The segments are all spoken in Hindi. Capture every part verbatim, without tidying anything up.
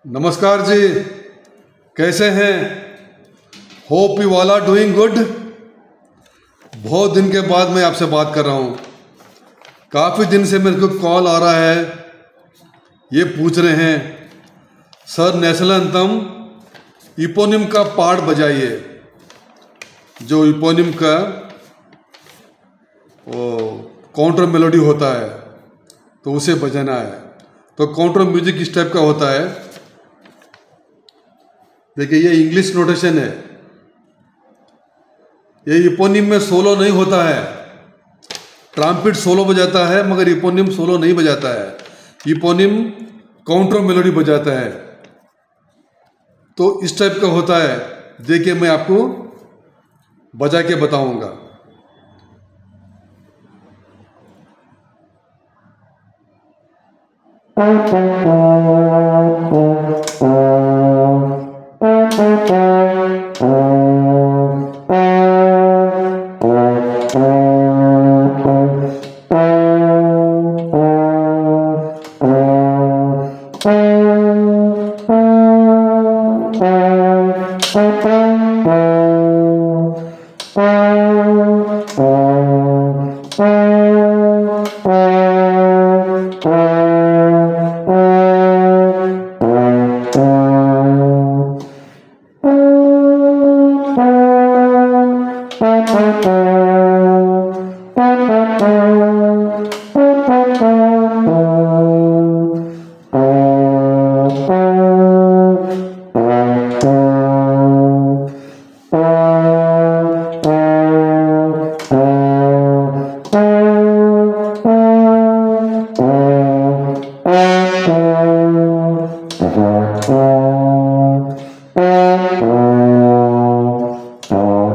नमस्कार जी, कैसे हैं? Hope you all are doing good. बहुत दिन के बाद मैं आपसे बात कर रहा हूँ। काफ़ी दिन से मेरे को कॉल आ रहा है, ये पूछ रहे हैं सर नेशनल एंथम इपोनिम का पार्ट बजाइए। जो इपोनिम का वो काउंटर मेलोडी होता है तो उसे बजाना है। तो काउंटर म्यूजिक इस टाइप का होता है। देखिए ये इंग्लिश नोटेशन है। ये इपोनिम में सोलो नहीं होता है। ट्रम्पेट सोलो बजाता है मगर इपोनिम सोलो नहीं बजाता है। इपोनिम काउंटर मेलोडी बजाता है। तो इस टाइप का होता है। देखिए मैं आपको बजा के बताऊंगा।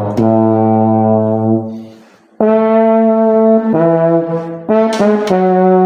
Thank you.